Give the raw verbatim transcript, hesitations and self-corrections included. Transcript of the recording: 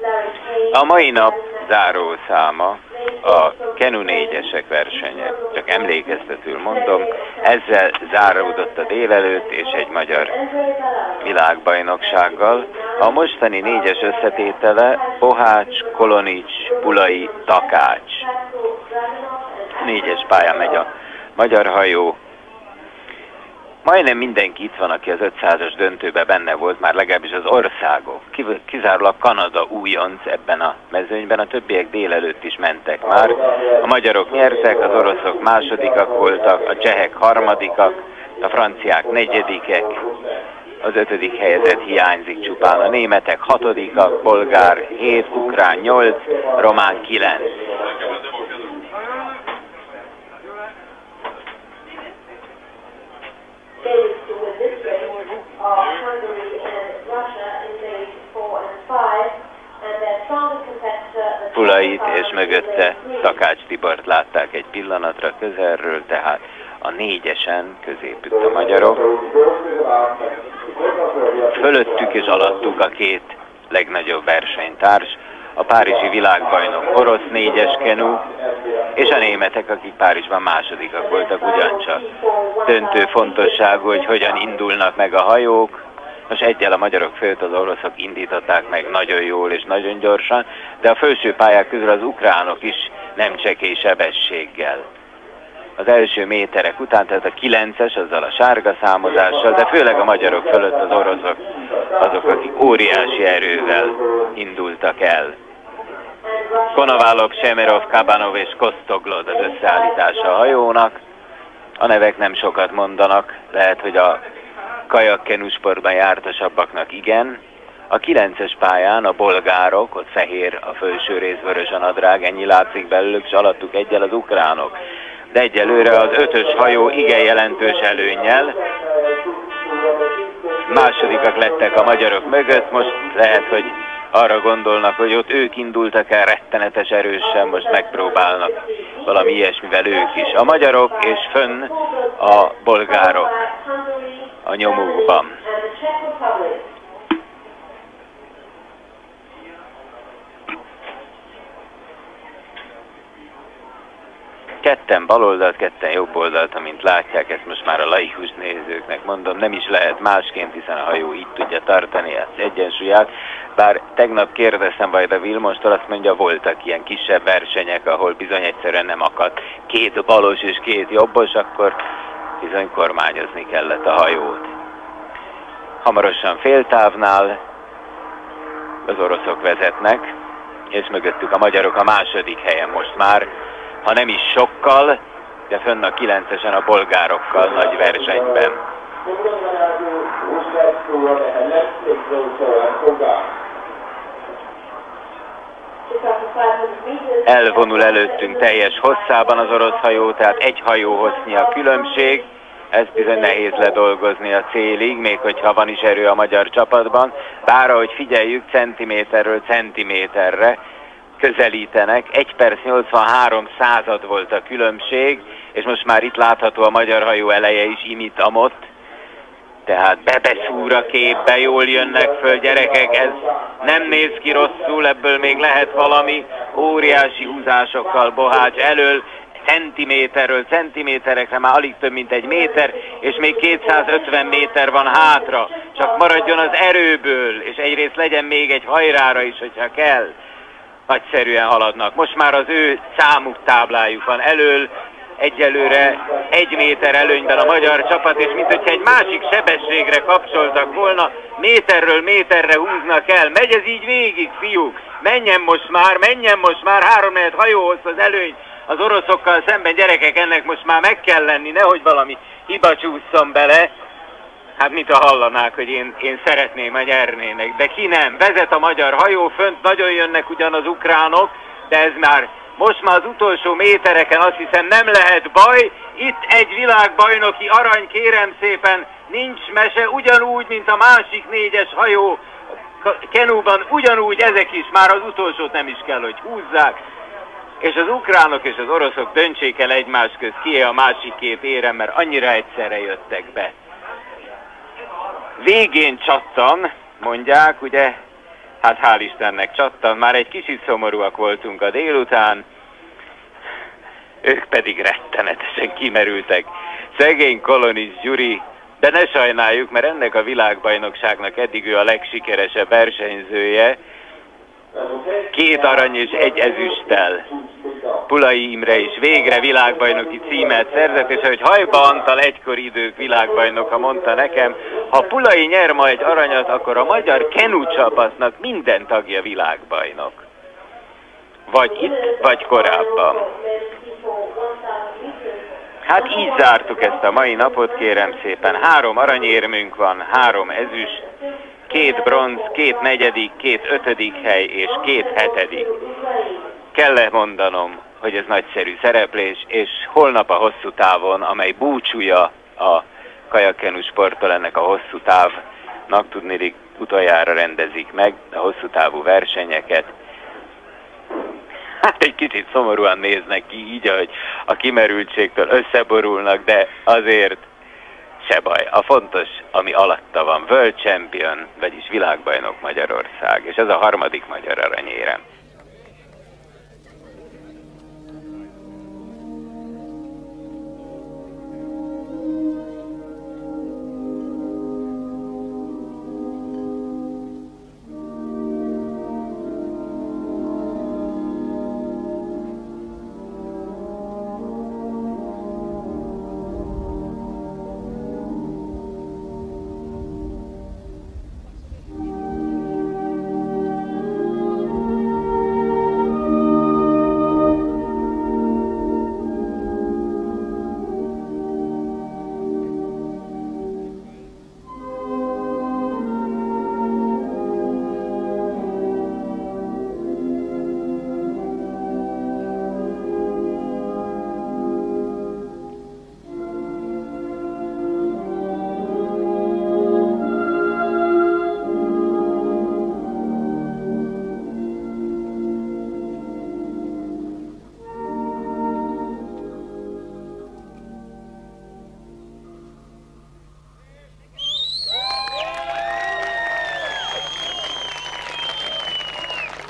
A mai nap zárószáma a kenu négyesek versenye. Csak emlékeztetül mondom, ezzel záródott a délelőtt és egy magyar világbajnoksággal. A mostani négyes összetétele Bohács, Kolonics, Bulai, Takács. Négyes pályán megy a magyar hajó. Majdnem mindenki itt van, aki az ötszázas döntőben benne volt, már legalábbis az országok. Kizárólag Kanada újonc ebben a mezőnyben, a többiek délelőtt is mentek már. A magyarok nyertek, az oroszok másodikak voltak, a csehek harmadikak, a franciák negyedikek, az ötödik helyezett hiányzik csupán, a németek hatodikak, bolgár hét, ukrán nyolc, román kilenc. Bulait és mögötte Takács Tibort látták egy pillanatra közelről, tehát a négyesen középütt a magyarok. Fölöttük és alattuk a két legnagyobb versenytárs, a párizsi világbajnok orosz négyes kenu, és a németek, akik Párizsban másodikak voltak ugyancsak. Döntő fontosságú, hogy hogyan indulnak meg a hajók. Most egyel a magyarok fölött az oroszok indították meg nagyon jól és nagyon gyorsan, de a felső pályák közül az ukránok is nem csekély sebességgel. Az első méterek után, tehát a kilences, azzal a sárga számozással, de főleg a magyarok fölött az oroszok, azok, akik óriási erővel indultak el. Konovalov, Semerov, Kabanov és Kostoglod az összeállítása a hajónak. A nevek nem sokat mondanak, lehet, hogy a kajak-kenusportban jártasabbaknak igen. A kilences pályán a bolgárok, ott fehér a felső rész, vörös a nadrág, ennyi látszik belőlük, és alattuk egyel az ukránok. De egyelőre az ötös hajó igen jelentős előnnyel. Másodikak lettek a magyarok mögött, most lehet, hogy arra gondolnak, hogy ott ők indultak el rettenetes erősen, most megpróbálnak valami ilyesmivel ők is. A magyarok és fönn a bolgárok a nyomukban. Ketten baloldalt, ketten jobb oldalt, amint látják, ezt most már a laikus nézőknek mondom, nem is lehet másként, hiszen a hajó így tudja tartani az egyensúlyát. Bár tegnap kérdeztem majd a Vilmostól, azt mondja, voltak ilyen kisebb versenyek, ahol bizony egyszerűen nem akadt két balos és két jobbos, akkor bizony kormányozni kellett a hajót. Hamarosan féltávnál az oroszok vezetnek, és mögöttük a magyarok a második helyen most már, ha nem is sokkal, de fönn a kilencesen a bolgárokkal nagy versenyben. Elvonul előttünk teljes hosszában az orosz hajó, tehát egy hajó hossznyi a különbség. Ez bizony nehéz ledolgozni a célig, még hogyha van is erő a magyar csapatban. Bár ahogy figyeljük, centiméterről centiméterre közelítenek. egy perc nyolcvanhárom század volt a különbség, és most már itt látható a magyar hajó eleje is imit amott. Tehát bebeszúr a képbe, jól jönnek föl, gyerekek, ez nem néz ki rosszul, ebből még lehet valami. Óriási húzásokkal Bohács elől, centiméterről centiméterekre, már alig több mint egy méter, és még kétszázötven méter van hátra. Csak maradjon az erőből, és egyrészt legyen még egy hajrára is, hogyha kell. Nagyszerűen haladnak. Most már az ő számuk táblájuk van elől, egyelőre egy méter előnyben a magyar csapat, és mint hogyha egy másik sebességre kapcsoltak volna, méterről méterre húznak el. Megy ez így végig, fiúk? Menjen most már, menjen most már, három negyed hajóhoz az előny az oroszokkal szemben, gyerekek, ennek most már meg kell lenni, nehogy valami hiba csúszson bele. Hát mit a hallanák, hogy én, én szeretném, hogy nyernének, de ki nem? Vezet a magyar hajó, fönt nagyon jönnek ugyan az ukránok, de ez már most már az utolsó métereken azt hiszem nem lehet baj. Itt egy világbajnoki arany, kérem szépen, nincs mese, ugyanúgy, mint a másik négyes hajó kenuban, ugyanúgy ezek is, már az utolsót nem is kell, hogy húzzák. És az ukránok és az oroszok döntsék el egymás közt, ki a másik két érem, mert annyira egyszerre jöttek be. Végén csattan, mondják, ugye, Hát hál' Istennek csattan, már egy kicsit szomorúak voltunk a délután, ők pedig rettenetesen kimerültek. Szegény Kolonis Gyuri, de ne sajnáljuk, mert ennek a világbajnokságnak eddig ő a legsikeresebb versenyzője, két arany és egy ezüsttel. Pulai Imre is végre világbajnoki címet szerzett, és ahogy Hajba Antal egykori idők világbajnoka mondta nekem, ha Pulai nyer ma egy aranyat, akkor a magyar kenucsapatnak minden tagja világbajnok. Vagy itt, vagy korábban. Hát így zártuk ezt a mai napot, kérem szépen. Három aranyérmünk van, három ezüst, két bronz, két negyedik, két ötödik hely és két hetedik. Kell-e mondanom, hogy ez nagyszerű szereplés, és holnap a hosszú távon, amely búcsúja a kajakkenu sporttól, ennek a hosszú távnak, tudniillik utoljára rendezik meg a hosszú távú versenyeket. Hát egy kicsit szomorúan néznek ki, így, ahogy a kimerültségtől összeborulnak, de azért se baj. A fontos, ami alatta van, World Champion, vagyis világbajnok Magyarország, és ez a harmadik magyar aranyérem.